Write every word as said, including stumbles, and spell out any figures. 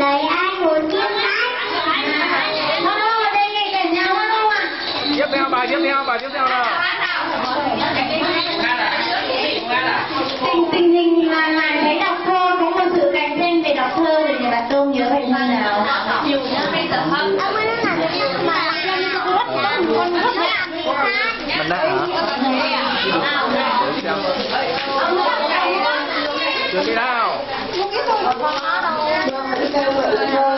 Lời ai muốn tiếp hát. Thôi thôi, đây nghe cảnh nhau không ạ? Tiếp theo bài tiếp theo bài tiếp theo nào. Tình tình hình là ngài thấy đọc thơ có một sự cạnh tranh về đọc thơ thì nhà bạn Tôm nhớ bài thơ nào? Nhiều nhá, bây giờ không. Ông ấy là cái mà lên con rất con rất là Mình đã hả? Chưa đi nào. một cái phần của nó đâu.